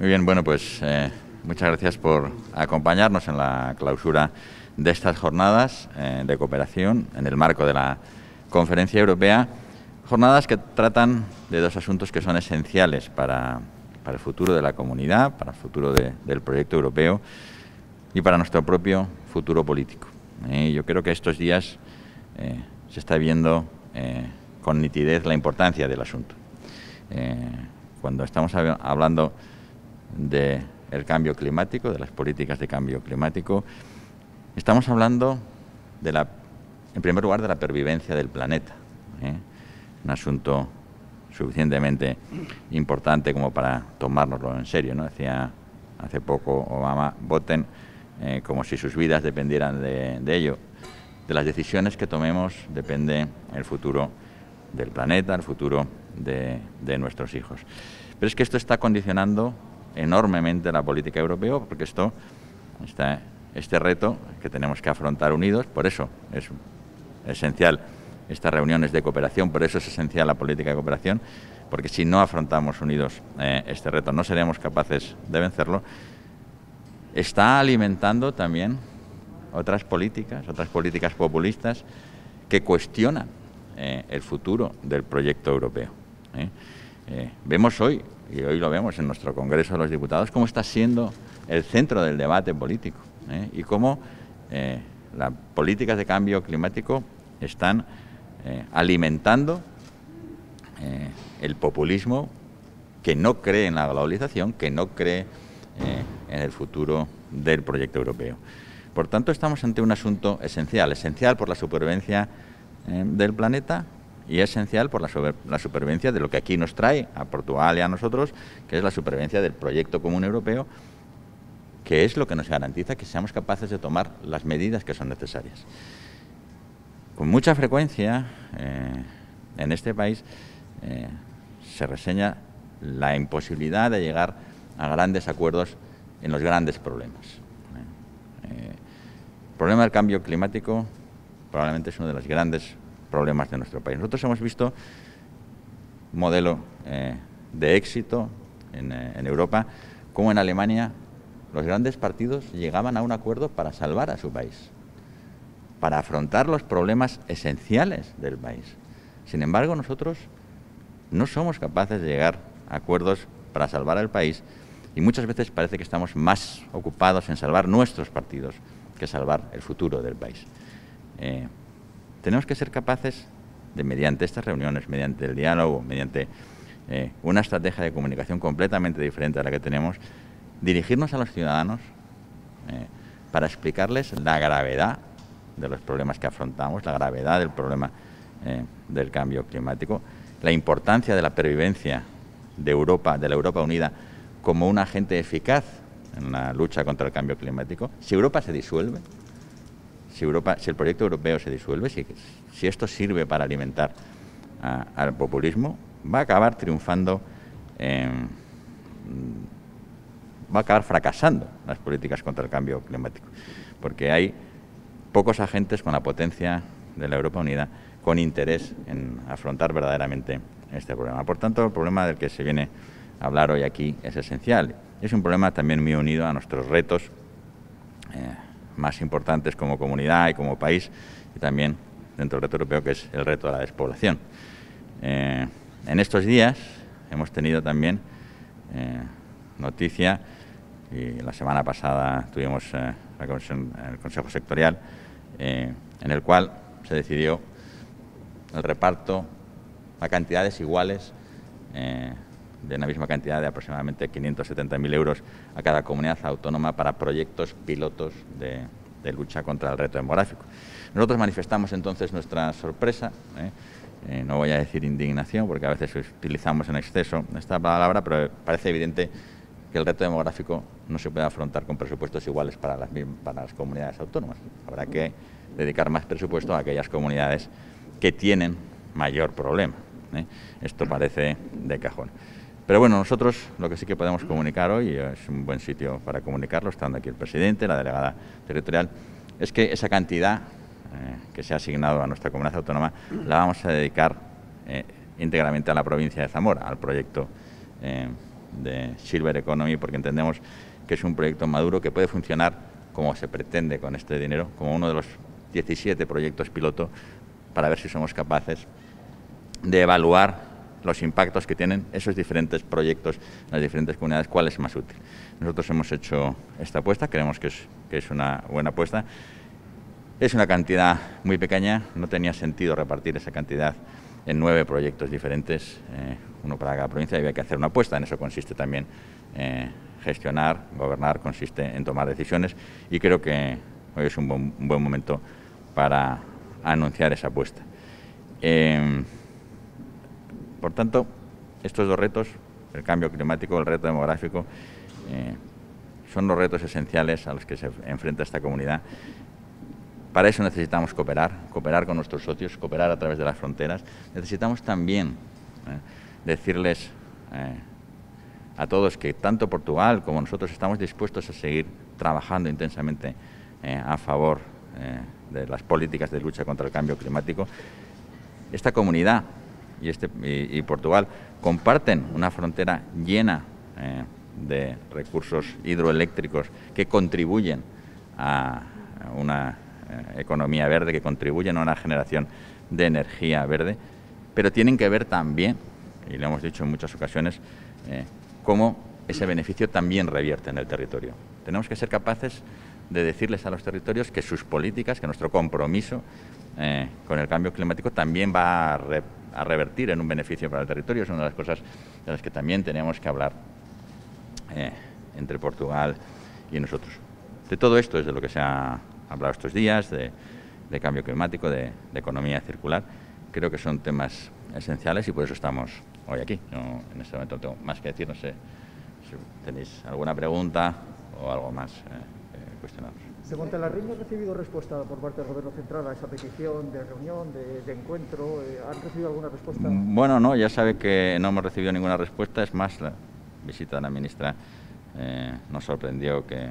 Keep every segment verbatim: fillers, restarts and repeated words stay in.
Muy bien, bueno, pues eh, muchas gracias por acompañarnos en la clausura de estas jornadas eh, de cooperación en el marco de la Conferencia Europea. Jornadas que tratan de dos asuntos que son esenciales para, para el futuro de la comunidad, para el futuro de, del proyecto europeo y para nuestro propio futuro político. Eh, yo creo que estos días eh, se está viendo eh, con nitidez la importancia del asunto. Eh, cuando estamos hablando del cambio climático, de las políticas de cambio climático, estamos hablando, de la, en primer lugar, de la pervivencia del planeta. ¿eh? Un asunto suficientemente importante como para tomárnoslo en serio, ¿no? Decía hace poco Obama, voten eh, como si sus vidas dependieran de, de ello. De las decisiones que tomemos depende el futuro del planeta, el futuro de, de nuestros hijos. Pero es que esto está condicionando enormemente la política europea, porque esto, está, este reto que tenemos que afrontar unidos, por eso es esencial estas reuniones de cooperación, por eso es esencial la política de cooperación, porque si no afrontamos unidos eh, este reto no seremos capaces de vencerlo. Está alimentando también otras políticas, otras políticas populistas que cuestionan eh, el futuro del proyecto europeo. ¿eh? Eh, vemos hoy, y hoy lo vemos en nuestro Congreso de los Diputados, cómo está siendo el centro del debate político ¿eh? y cómo eh, las políticas de cambio climático están eh, alimentando eh, el populismo que no cree en la globalización, que no cree eh, en el futuro del proyecto europeo. Por tanto, estamos ante un asunto esencial, esencial por la supervivencia eh, del planeta, y es esencial por la, super, la supervivencia de lo que aquí nos trae a Portugal y a nosotros, que es la supervivencia del proyecto común europeo, que es lo que nos garantiza que seamos capaces de tomar las medidas que son necesarias. Con mucha frecuencia, eh, en este país, eh, se reseña la imposibilidad de llegar a grandes acuerdos en los grandes problemas. Eh, el problema del cambio climático probablemente es uno de los grandes problemas de nuestro país. Nosotros hemos visto un modelo eh, de éxito en, eh, en Europa, como en Alemania los grandes partidos llegaban a un acuerdo para salvar a su país, para afrontar los problemas esenciales del país. Sin embargo, nosotros no somos capaces de llegar a acuerdos para salvar al país y muchas veces parece que estamos más ocupados en salvar nuestros partidos que salvar el futuro del país. Eh, Tenemos que ser capaces de, mediante estas reuniones, mediante el diálogo, mediante eh, una estrategia de comunicación completamente diferente a la que tenemos, dirigirnos a los ciudadanos eh, para explicarles la gravedad de los problemas que afrontamos, la gravedad del problema eh, del cambio climático, la importancia de la pervivencia de Europa, de la Europa unida, como un agente eficaz en la lucha contra el cambio climático. Si Europa se disuelve, Si, Europa, si el proyecto europeo se disuelve, si, si esto sirve para alimentar a, al populismo, va a acabar triunfando, eh, va a acabar fracasando las políticas contra el cambio climático, porque hay pocos agentes con la potencia de la Europa Unida con interés en afrontar verdaderamente este problema. Por tanto, el problema del que se viene a hablar hoy aquí es esencial. Es un problema también muy unido a nuestros retos eh, más importantes como comunidad y como país, y también dentro del reto europeo, que es el reto de la despoblación. Eh, en estos días hemos tenido también eh, noticia, y la semana pasada tuvimos eh, la comisión, el Consejo Sectorial, eh, en el cual se decidió el reparto a cantidades iguales, eh, de una misma cantidad de aproximadamente quinientos setenta mil euros a cada comunidad autónoma para proyectos pilotos de, de lucha contra el reto demográfico. Nosotros manifestamos entonces nuestra sorpresa, ¿eh? Eh, no voy a decir indignación, porque a veces utilizamos en exceso esta palabra, pero parece evidente que el reto demográfico no se puede afrontar con presupuestos iguales para las, para las comunidades autónomas. Habrá que dedicar más presupuesto a aquellas comunidades que tienen mayor problema, ¿eh? Esto parece de cajón. Pero bueno, nosotros lo que sí que podemos comunicar hoy, y es un buen sitio para comunicarlo, estando aquí el presidente, la delegada territorial, es que esa cantidad eh, que se ha asignado a nuestra comunidad autónoma la vamos a dedicar eh, íntegramente a la provincia de Zamora, al proyecto eh, de Silver Economy, porque entendemos que es un proyecto maduro que puede funcionar como se pretende con este dinero, como uno de los diecisiete proyectos piloto, para ver si somos capaces de evaluar los impactos que tienen esos diferentes proyectos en las diferentes comunidades, cuál es más útil. Nosotros hemos hecho esta apuesta, creemos que es, que es una buena apuesta. Es una cantidad muy pequeña, no tenía sentido repartir esa cantidad en nueve proyectos diferentes, eh, uno para cada provincia, y había que hacer una apuesta. En eso consiste también eh, gestionar, gobernar, consiste en tomar decisiones, y creo que hoy es un buen, un buen momento para anunciar esa apuesta. Eh, por tanto, estos dos retos, el cambio climático, el reto demográfico, eh, son los retos esenciales a los que se enfrenta esta comunidad. Para eso necesitamos cooperar, cooperar con nuestros socios, cooperar a través de las fronteras. Necesitamos también eh, decirles eh, a todos que tanto Portugal como nosotros estamos dispuestos a seguir trabajando intensamente eh, a favor eh, de las políticas de lucha contra el cambio climático. Esta comunidad y, este, y, y Portugal comparten una frontera llena eh, de recursos hidroeléctricos que contribuyen a una economía verde, que contribuyen a una generación de energía verde, pero tienen que ver también, y lo hemos dicho en muchas ocasiones, eh, cómo ese beneficio también revierte en el territorio. Tenemos que ser capaces de decirles a los territorios que sus políticas, que nuestro compromiso eh, con el cambio climático también va a, re, a revertir en un beneficio para el territorio. Es una de las cosas de las que también tenemos que hablar eh, entre Portugal y nosotros. De todo esto es de lo que se ha hablado estos días, de, de cambio climático, de, de economía circular. Creo que son temas esenciales y por eso estamos hoy aquí. No, en este momento no tengo más que decir, no sé si tenéis alguna pregunta o algo más eh, eh, cuestionaros. ¿De Montelarreina ha recibido respuesta por parte del Gobierno central a esa petición de reunión, de, de encuentro? Eh, ¿Han recibido alguna respuesta? Bueno, no, ya sabe que no hemos recibido ninguna respuesta. Es más, la visita de la ministra eh, nos sorprendió que eh,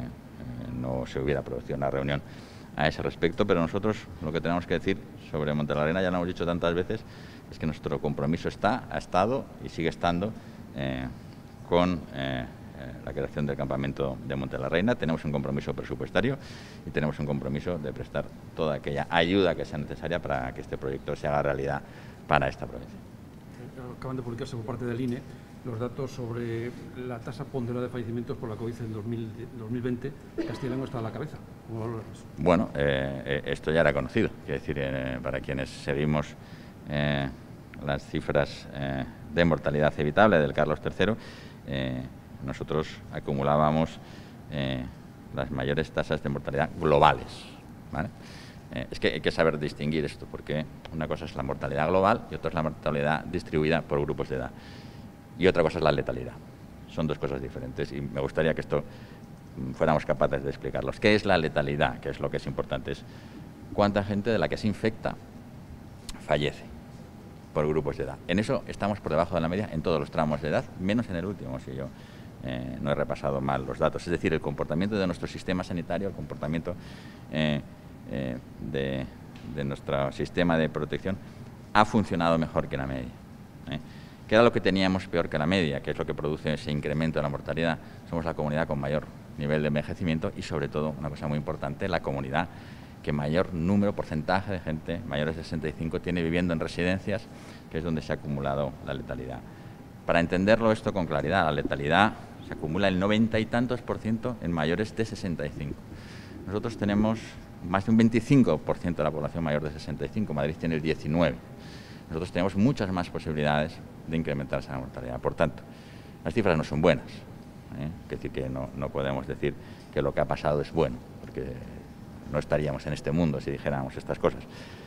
no se hubiera producido una reunión a ese respecto, pero nosotros lo que tenemos que decir sobre Montelarreina, ya lo hemos dicho tantas veces, es que nuestro compromiso está, ha estado y sigue estando eh, con eh, la creación del campamento de Montelarreina. Tenemos un compromiso presupuestario y tenemos un compromiso de prestar toda aquella ayuda que sea necesaria para que este proyecto se haga realidad para esta provincia. Acaban de publicarse por parte del I N E los datos sobre la tasa ponderada de fallecimientos por la COVID en dos mil veinte. Castilla y León está a la cabeza. ¿Cómo valoras? Bueno, eh, esto ya era conocido. Quiero decir, eh, para quienes seguimos eh, las cifras eh, de mortalidad evitable del Carlos tercero, eh, nosotros acumulábamos eh, las mayores tasas de mortalidad globales, ¿vale? Eh, es que hay que saber distinguir esto, porque una cosa es la mortalidad global y otra es la mortalidad distribuida por grupos de edad. Y otra cosa es la letalidad. Son dos cosas diferentes y me gustaría que esto fuéramos capaces de explicarlos. ¿Qué es la letalidad? Que es lo que es importante. Es cuánta gente de la que se infecta fallece por grupos de edad. En eso estamos por debajo de la media en todos los tramos de edad, menos en el último, si yo eh, no he repasado mal los datos. Es decir, el comportamiento de nuestro sistema sanitario, el comportamiento eh, eh, de, de nuestro sistema de protección ha funcionado mejor que la media. ¿eh? ¿Qué era lo que teníamos peor que la media? ¿Qué es lo que produce ese incremento de la mortalidad? Somos la comunidad con mayor nivel de envejecimiento y, sobre todo, una cosa muy importante, la comunidad que mayor número, porcentaje de gente mayores de sesenta y cinco tiene viviendo en residencias, que es donde se ha acumulado la letalidad. Para entenderlo esto con claridad, la letalidad se acumula el noventa y tantos por ciento en mayores de sesenta y cinco. Nosotros tenemos más de un veinticinco por ciento de la población mayor de sesenta y cinco, Madrid tiene el diecinueve por ciento. Nosotros tenemos muchas más posibilidades de incrementar esa mortalidad. Por tanto, las cifras no son buenas. ¿eh? Es decir, que no, no podemos decir que lo que ha pasado es bueno, porque no estaríamos en este mundo si dijéramos estas cosas.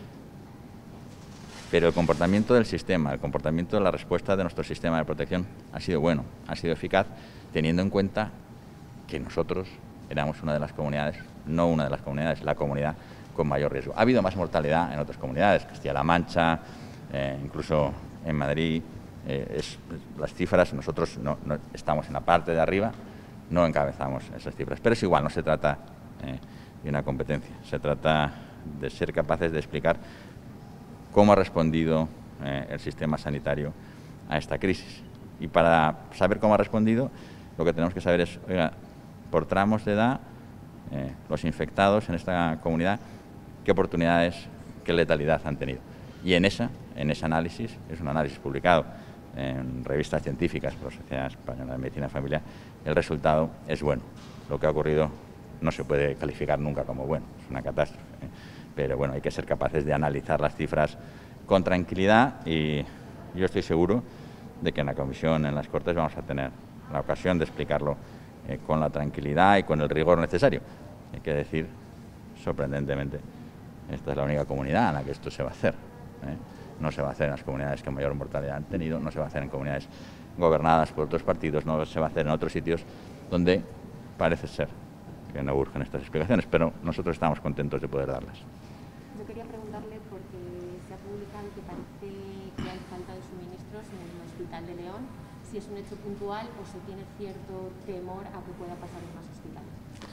Pero el comportamiento del sistema, el comportamiento de la respuesta de nuestro sistema de protección ha sido bueno, ha sido eficaz, teniendo en cuenta que nosotros éramos una de las comunidades, no una de las comunidades, la comunidad con mayor riesgo. Ha habido más mortalidad en otras comunidades, Castilla-La Mancha, eh, incluso en Madrid. Eh, es, las cifras, nosotros no, no estamos en la parte de arriba, no encabezamos esas cifras, pero es igual, no se trata eh, de una competencia, se trata de ser capaces de explicar cómo ha respondido eh, el sistema sanitario a esta crisis. Y para saber cómo ha respondido, lo que tenemos que saber es, oiga, por tramos de edad, eh, los infectados en esta comunidad, qué oportunidades, qué letalidad han tenido. Y en, esa, en ese análisis, es un análisis publicado en revistas científicas por la Sociedad Española de Medicina Familiar, el resultado es bueno. Lo que ha ocurrido no se puede calificar nunca como bueno, es una catástrofe, ¿eh? Pero bueno, hay que ser capaces de analizar las cifras con tranquilidad y yo estoy seguro de que en la comisión, en las Cortes, vamos a tener la ocasión de explicarlo eh, con la tranquilidad y con el rigor necesario. Hay que decir, sorprendentemente, esta es la única comunidad en la que esto se va a hacer, ¿eh? No se va a hacer en las comunidades que mayor mortalidad han tenido, no se va a hacer en comunidades gobernadas por otros partidos, no se va a hacer en otros sitios donde parece ser que no urgen estas explicaciones, pero nosotros estamos contentos de poder darlas. Yo quería preguntarle, porque se ha publicado que parece que hay falta de suministros en el Hospital de León, si es un hecho puntual o se tiene cierto temor a que pueda pasar en más hospitales.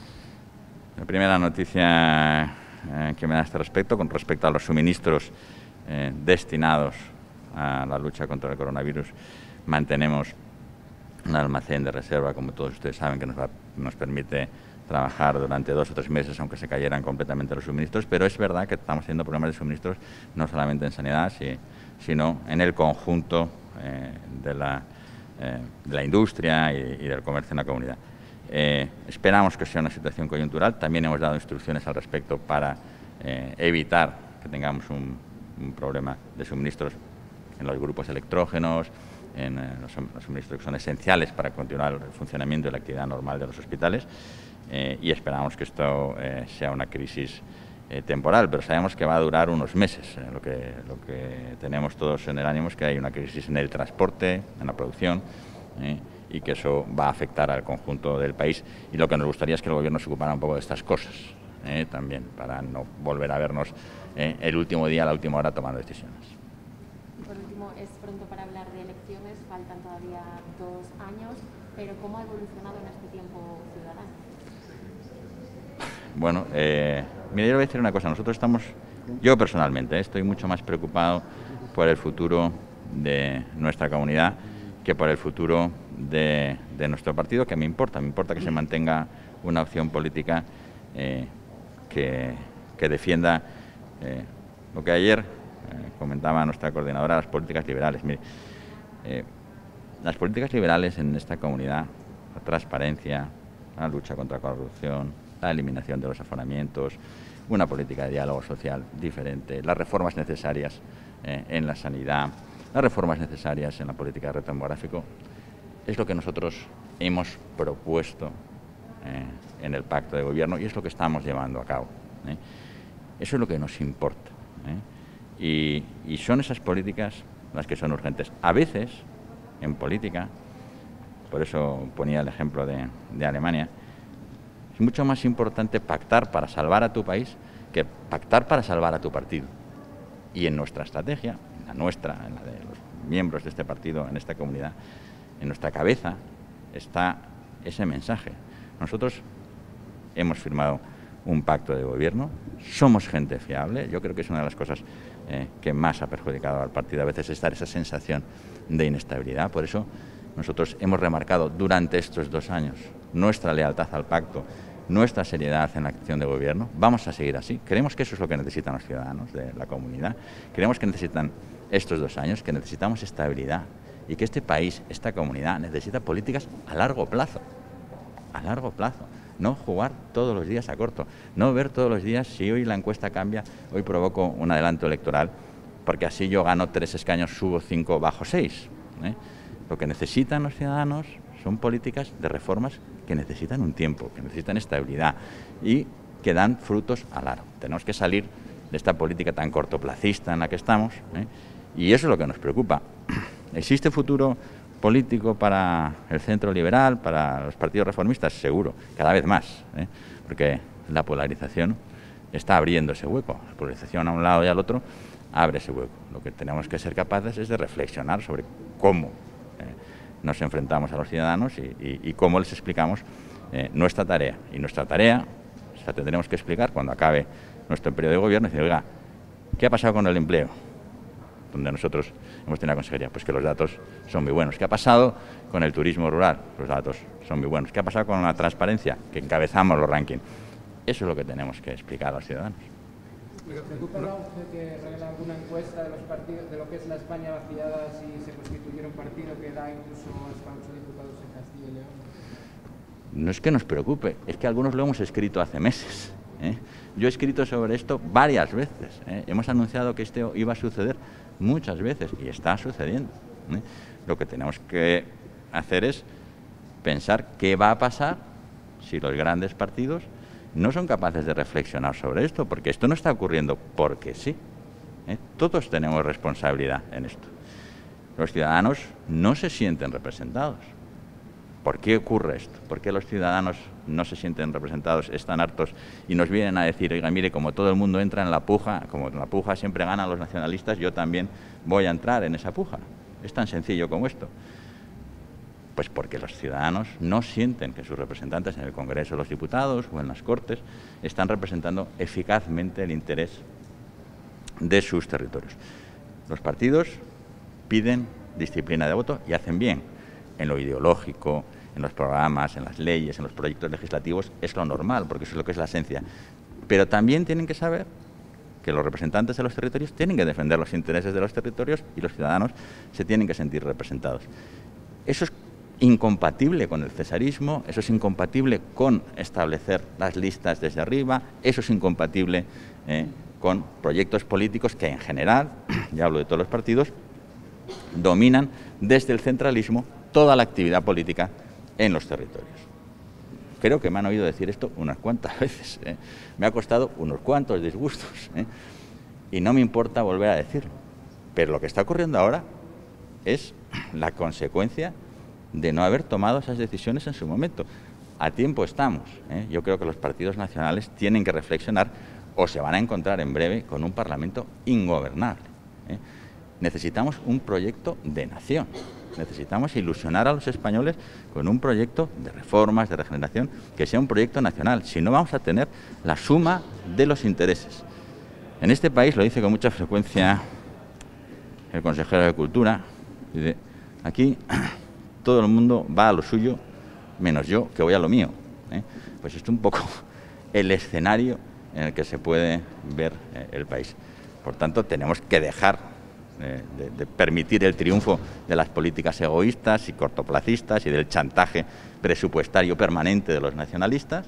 La primera noticia eh, que me da a este respecto, con respecto a los suministros eh, destinados a la lucha contra el coronavirus, mantenemos un almacén de reserva, como todos ustedes saben, que nos, va, nos permite trabajar durante dos o tres meses, aunque se cayeran completamente los suministros, pero es verdad que estamos teniendo problemas de suministros no solamente en sanidad, si, sino en el conjunto eh, de, la, eh, de la industria y, y del comercio en la comunidad. Eh, esperamos que sea una situación coyuntural, también hemos dado instrucciones al respecto para eh, evitar que tengamos un, un problema de suministros en los grupos electrógenos, en eh, los, los suministros que son esenciales para continuar el funcionamiento y la actividad normal de los hospitales, eh, y esperamos que esto eh, sea una crisis eh, temporal, pero sabemos que va a durar unos meses. Eh, lo, que, lo que tenemos todos en el ánimo es que hay una crisis en el transporte, en la producción, eh, y que eso va a afectar al conjunto del país, y lo que nos gustaría es que el Gobierno se ocupara un poco de estas cosas, eh, también, para no volver a vernos eh, el último día, a la última hora, tomando decisiones. Y por último, es pronto para hablar de elecciones, faltan todavía dos años, pero ¿cómo ha evolucionado en este tiempo Ciudadanos? Bueno, eh, mira, yo le voy a decir una cosa, nosotros estamos, yo personalmente, eh, estoy mucho más preocupado por el futuro de nuestra comunidad que por el futuro de, de nuestro partido, que me importa, me importa que se mantenga una opción política eh, que, que defienda eh, lo que ayer eh, comentaba nuestra coordinadora, las políticas liberales. Mire, eh, las políticas liberales en esta comunidad, la transparencia, la lucha contra la corrupción, la eliminación de los aforamientos, una política de diálogo social diferente, las reformas necesarias eh, en la sanidad, las reformas necesarias en la política de reto demográfico, es lo que nosotros hemos propuesto eh, en el pacto de gobierno y es lo que estamos llevando a cabo. ¿eh? Eso es lo que nos importa. ¿eh? Y, y son esas políticas las que son urgentes. A veces, en política, por eso ponía el ejemplo de, de Alemania, es mucho más importante pactar para salvar a tu país que pactar para salvar a tu partido. Y en nuestra estrategia, en la nuestra, en la de los miembros de este partido, en esta comunidad, en nuestra cabeza está ese mensaje. Nosotros hemos firmado un pacto de gobierno, somos gente fiable, yo creo que es una de las cosas eh, que más ha perjudicado al partido a veces, es dar esa sensación de inestabilidad. Por eso nosotros hemos remarcado durante estos dos años nuestra lealtad al pacto, nuestra seriedad en la acción de gobierno. Vamos a seguir así. Creemos que eso es lo que necesitan los ciudadanos de la comunidad. Creemos que necesitan estos dos años, que necesitamos estabilidad y que este país, esta comunidad, necesita políticas a largo plazo. A largo plazo. No jugar todos los días a corto. No ver todos los días si hoy la encuesta cambia, hoy provoco un adelanto electoral, porque así yo gano tres escaños, subo cinco, bajo seis. ¿eh? Lo que necesitan los ciudadanos son políticas de reformas que necesitan un tiempo, que necesitan estabilidad y que dan frutos a largo. Tenemos que salir de esta política tan cortoplacista en la que estamos, ¿eh? y eso es lo que nos preocupa. ¿Existe futuro político para el centro liberal, para los partidos reformistas? Seguro, cada vez más, ¿eh? porque la polarización está abriendo ese hueco. La polarización a un lado y al otro abre ese hueco. Lo que tenemos que ser capaces es de reflexionar sobre cómo eh, nos enfrentamos a los ciudadanos y, y, y cómo les explicamos eh, nuestra tarea. Y nuestra tarea se la tendremos que explicar cuando acabe nuestro periodo de gobierno y decir, oiga, ¿qué ha pasado con el empleo? donde nosotros hemos tenido la consejería? Pues que los datos son muy buenos. ¿Qué ha pasado con el turismo rural? Los datos son muy buenos. ¿Qué ha pasado con la transparencia? Que encabezamos los rankings. Eso es lo que tenemos que explicar a los ciudadanos. ¿Recupera usted que revela alguna encuesta de los partidos, de lo que es la España vaciada si se constituyera un partido que da incluso hasta ocho diputados en Castilla y León? No es que nos preocupe, es que algunos lo hemos escrito hace meses. ¿eh? Yo he escrito sobre esto varias veces. ¿eh? Hemos anunciado que esto iba a suceder muchas veces y está sucediendo. ¿eh? Lo que tenemos que hacer es pensar qué va a pasar si los grandes partidos no son capaces de reflexionar sobre esto, porque esto no está ocurriendo porque sí. ¿eh? Todos tenemos responsabilidad en esto. Los ciudadanos no se sienten representados. ¿Por qué ocurre esto? ¿Por qué los ciudadanos no se sienten representados, están hartos y nos vienen a decir, oiga, mire, como todo el mundo entra en la puja, como en la puja siempre ganan los nacionalistas, yo también voy a entrar en esa puja? Es tan sencillo como esto. Pues porque los ciudadanos no sienten que sus representantes en el Congreso de los Diputados o en las Cortes están representando eficazmente el interés de sus territorios. Los partidos piden disciplina de voto y hacen bien. En lo ideológico, en los programas, en las leyes, en los proyectos legislativos, es lo normal, porque eso es lo que es la esencia. Pero también tienen que saber que los representantes de los territorios tienen que defender los intereses de los territorios y los ciudadanos se tienen que sentir representados. Eso es incompatible con el cesarismo, eso es incompatible con establecer las listas desde arriba, eso es incompatible eh, con proyectos políticos que en general, ya hablo de todos los partidos, dominan desde el centralismo toda la actividad política en los territorios. Creo que me han oído decir esto unas cuantas veces, ¿eh? Me ha costado unos cuantos disgustos, ¿eh? Y no me importa volver a decirlo. Pero lo que está ocurriendo ahora es la consecuencia de no haber tomado esas decisiones en su momento. A tiempo estamos, ¿eh? Yo creo que los partidos nacionales tienen que reflexionar o se van a encontrar en breve con un Parlamento ingobernable, ¿eh? Necesitamos un proyecto de nación. Necesitamos ilusionar a los españoles con un proyecto de reformas, de regeneración, que sea un proyecto nacional. Si no, vamos a tener la suma de los intereses. En este país, lo dice con mucha frecuencia el consejero de Cultura, dice, aquí todo el mundo va a lo suyo, menos yo, que voy a lo mío. ¿eh? Pues esto es un poco el escenario en el que se puede ver eh, el país. Por tanto, tenemos que dejar De, de, de permitir el triunfo de las políticas egoístas y cortoplacistas y del chantaje presupuestario permanente de los nacionalistas,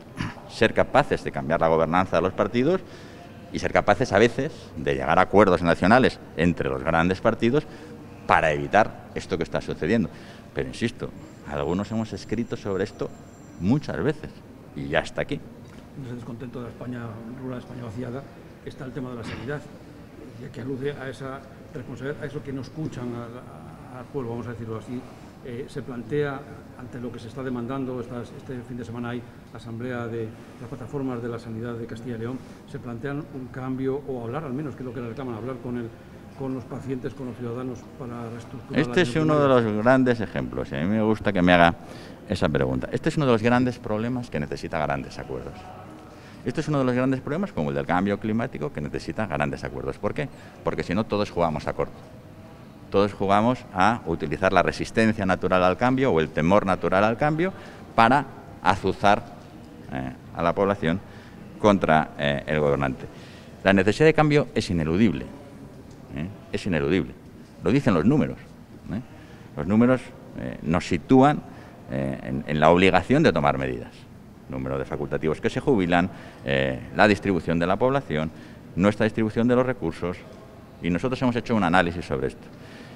ser capaces de cambiar la gobernanza de los partidos y ser capaces a veces de llegar a acuerdos nacionales entre los grandes partidos para evitar esto que está sucediendo. Pero insisto, algunos hemos escrito sobre esto muchas veces y ya está aquí. En ese descontento de la España rural, España vaciada, está el tema de la sanidad, que alude a esa responsabilidad, a eso que no escuchan al, al pueblo, vamos a decirlo así. Eh, se plantea, ante lo que se está demandando, estas, este fin de semana hay asamblea de las plataformas de la sanidad de Castilla y León, se plantean un cambio, o hablar al menos, que es lo que reclaman, hablar con, el, con los pacientes, con los ciudadanos, para reestructurar. Este es uno de los grandes ejemplos, y a mí me gusta que me haga esa pregunta. Este es uno de los grandes problemas que necesita grandes acuerdos. Este es uno de los grandes problemas, como el del cambio climático, que necesita grandes acuerdos. ¿Por qué? Porque si no, todos jugamos a corto. Todos jugamos a utilizar la resistencia natural al cambio o el temor natural al cambio para azuzar eh, a la población contra eh, el gobernante. La necesidad de cambio es ineludible. ¿eh? Es ineludible. Lo dicen los números. ¿eh? Los números eh, nos sitúan eh, en, en la obligación de tomar medidas. Número de facultativos que se jubilan, eh, la distribución de la población, nuestra distribución de los recursos, y nosotros hemos hecho un análisis sobre esto.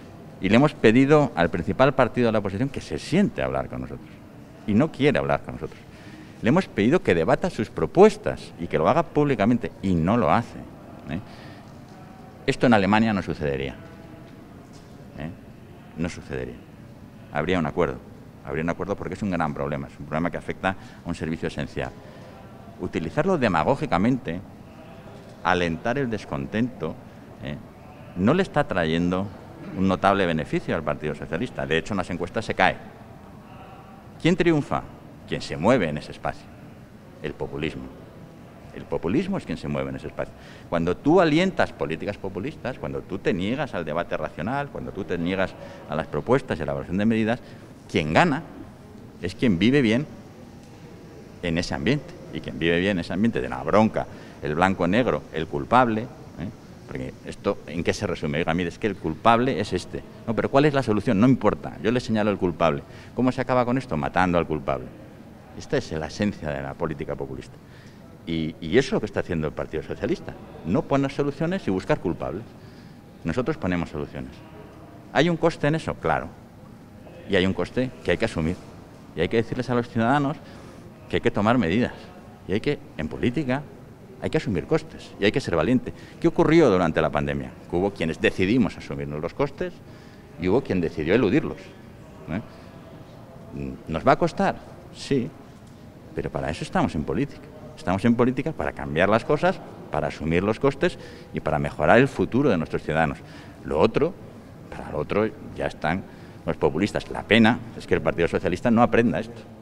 Y le hemos pedido al principal partido de la oposición que se siente a hablar con nosotros, y no quiere hablar con nosotros. Le hemos pedido que debata sus propuestas y que lo haga públicamente, y no lo hace. ¿eh? Esto en Alemania no sucedería. ¿eh? No sucedería. Habría un acuerdo. Habría un acuerdo porque es un gran problema, es un problema que afecta a un servicio esencial. Utilizarlo demagógicamente, alentar el descontento, ¿eh? no le está trayendo un notable beneficio al Partido Socialista. De hecho, en las encuestas se cae. ¿Quién triunfa? Quien se mueve en ese espacio. El populismo. El populismo es quien se mueve en ese espacio. Cuando tú alientas políticas populistas, cuando tú te niegas al debate racional, cuando tú te niegas a las propuestas y a la elaboración de medidas, quien gana es quien vive bien en ese ambiente. Y quien vive bien en ese ambiente de la bronca, el blanco-negro, el culpable, ¿eh? Porque esto, ¿en qué se resume? Oiga, mire, es que el culpable es este. No, pero ¿cuál es la solución? No importa, yo le señalo el culpable. ¿Cómo se acaba con esto? Matando al culpable. Esta es la esencia de la política populista. Y, y eso es lo que está haciendo el Partido Socialista. No poner soluciones y buscar culpables. Nosotros ponemos soluciones. ¿Hay un coste en eso? Claro. Y hay un coste que hay que asumir. Y hay que decirles a los ciudadanos que hay que tomar medidas. Y hay que, en política, hay que asumir costes. Y hay que ser valiente. ¿Qué ocurrió durante la pandemia? Que hubo quienes decidimos asumirnos los costes y hubo quien decidió eludirlos. ¿Eh? ¿Nos va a costar? Sí. Pero para eso estamos en política. Estamos en política para cambiar las cosas, para asumir los costes y para mejorar el futuro de nuestros ciudadanos. Lo otro, para lo otro ya están los populistas. La pena es que el Partido Socialista no aprenda esto.